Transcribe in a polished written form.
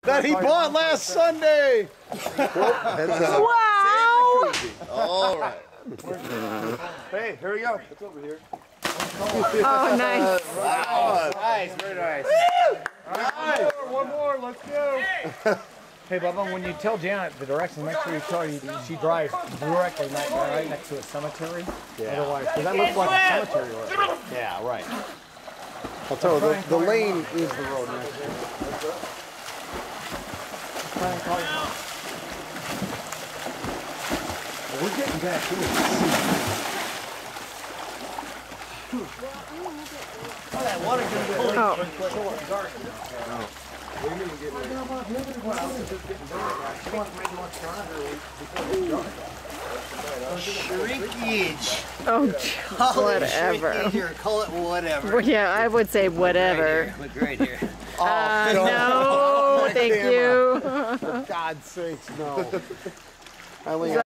that he bought last Sunday. Wow! All right. Hey, here we go. It's over here. Oh, nice. Wow. Nice, very nice. Nice. One more, let's go. Hey, Bubba, when you tell Janet the directions, make sure you tell her she drives directly right next to a cemetery. Yeah. Otherwise, because that looks like a cemetery road. Yeah, right. I'll tell her the lane is the road next to it. We're getting back to it. Oh, that water can be short and dark. We're going to get ready. Shrinkage. Oh, Call it whatever. shrinkage or call it whatever. Yeah, I would say whatever. Look right here. No, thank you. For God's sakes, no. I only